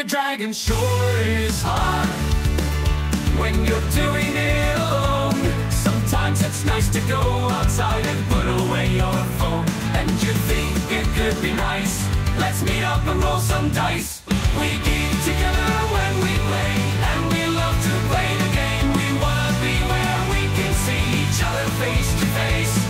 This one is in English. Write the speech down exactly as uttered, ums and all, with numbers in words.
dragon sure is hard when you're doing it alone. Sometimes it's nice to go outside and put away your phone. And you think it could be nice, let's meet up and roll some dice. We geek together when we play, and we love to play the game. We wanna be where we can see each other face to face.